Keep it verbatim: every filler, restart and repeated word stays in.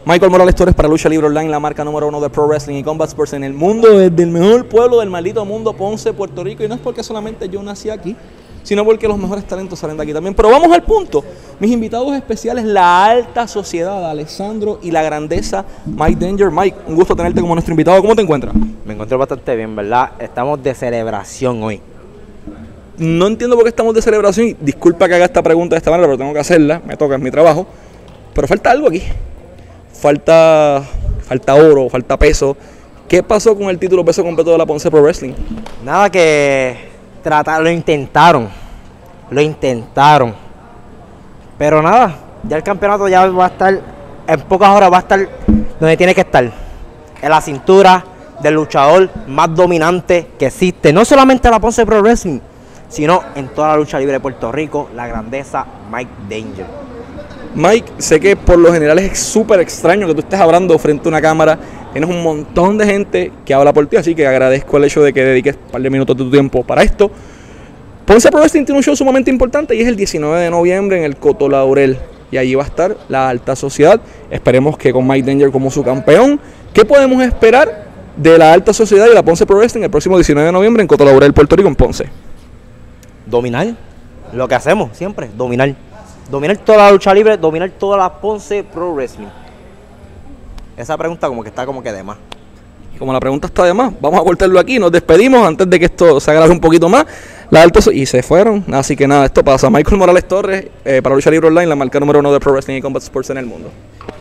Michael Morales Torres para Lucha Libre Online, la marca número uno de Pro Wrestling y Combat Sports en el mundo, desde el mejor pueblo del maldito mundo, Ponce, Puerto Rico. Y no es porque solamente yo nací aquí, sino porque los mejores talentos salen de aquí también. Pero vamos al punto. Mis invitados especiales, la alta sociedad, Alessandro y la grandeza, Mike Danger. Mike, un gusto tenerte como nuestro invitado. ¿Cómo te encuentras? Me encuentro bastante bien, ¿verdad? Estamos de celebración hoy. No entiendo por qué estamos de celebración. Y disculpa que haga esta pregunta de esta manera, pero tengo que hacerla. Me toca, es mi trabajo. Pero falta algo aquí. Falta, falta oro, falta peso. ¿Qué pasó con el título peso completo de la Ponce Pro Wrestling? Nada, que tratar, lo intentaron, lo intentaron, pero nada, ya el campeonato ya va a estar, en pocas horas va a estar donde tiene que estar, en la cintura del luchador más dominante que existe, no solamente en la Ponce Pro Wrestling, sino en toda la lucha libre de Puerto Rico, la grandeza Mike Danger. Mike, sé que por lo general es súper extraño que tú estés hablando frente a una cámara. Tienes un montón de gente que habla por ti, así que agradezco el hecho de que dediques un par de minutos de tu tiempo para esto. Ponce Pro Wrestling tiene un show sumamente importante y es el diecinueve de noviembre en el Coto Laurel. Y allí va a estar la alta sociedad. Esperemos que con Mike Danger como su campeón. ¿Qué podemos esperar de la alta sociedad y la Ponce Pro Wrestling el próximo diecinueve de noviembre en Coto Laurel, Puerto Rico, en Ponce? Dominar, lo que hacemos siempre, dominar. Dominar toda la lucha libre, dominar toda la Ponce Pro Wrestling. Esa pregunta como que está como que de más. Y como la pregunta está de más, vamos a cortarlo aquí. Nos despedimos antes de que esto se agrave un poquito más. La alta so y se fueron. Así que nada, esto pasa. Michael Morales Torres eh, para Lucha Libre Online, la marca número uno de Pro Wrestling y Combat Sports en el mundo.